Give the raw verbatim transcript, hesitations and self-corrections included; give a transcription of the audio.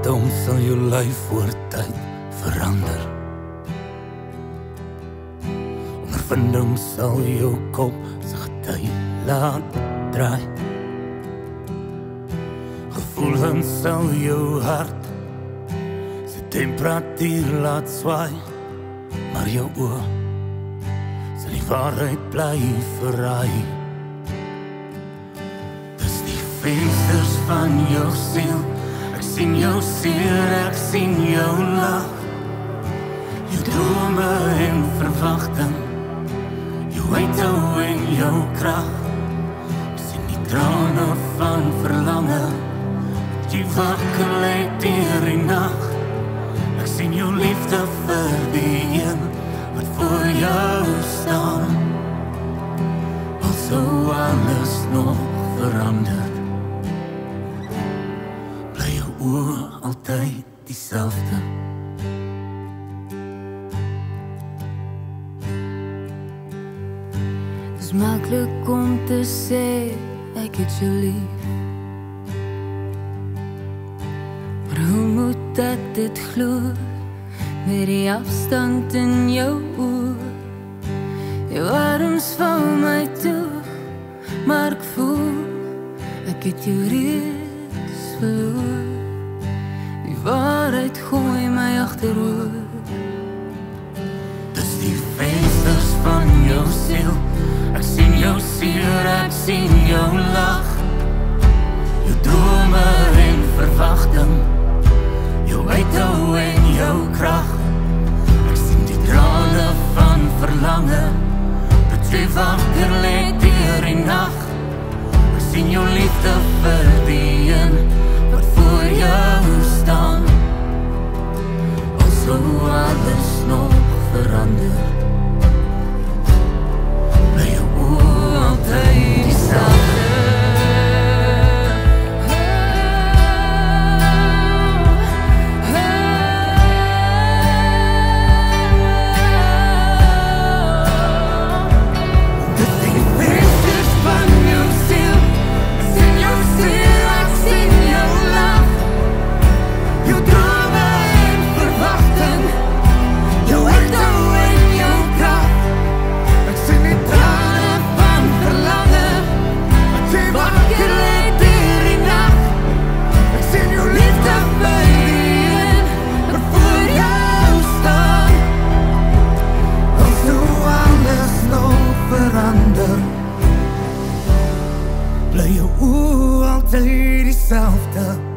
Daarom sal jou lyf oor tyd verander. Ondervinding sal jou kop se gety laat draai. Gevoelens sal jou hart se temperatuur laat swaai. Maar jou oor sal die waarheid bly verraai. Dis die vensters van jou siel. Ek sien jou seer, ek sien jou lag. Jou drome en verwagting, jou uithou en jou krag. Ek sien die trane van verlange, die wakker lê deur die nag. Ek sien jou liefde vir die een wat voor jou staan. Al sou alles nog verander, bly jou oë altyd dieselfde. Dis maklik om te sê ek het jou lief, maar hoe moet ek dit glo met die afstand in jou oor? Jou arms val my toe, maar ek voel ek het jou reeds verloor. Die waarheid gooi my agteroor. Dis die vensters van jou siel. Ek sien jou seer, ek sien jou lag. Jou drome en verwagting, jou uithou en jou krag. Ek sien die trane van verlange, dat jy wakker lê deur die nag. Ek sien jou liefde vir die een wat voor jou staan. Al sou alles nog verander, bly jou oë altyd dieselfde. Bly jou oë altyd dieselfde.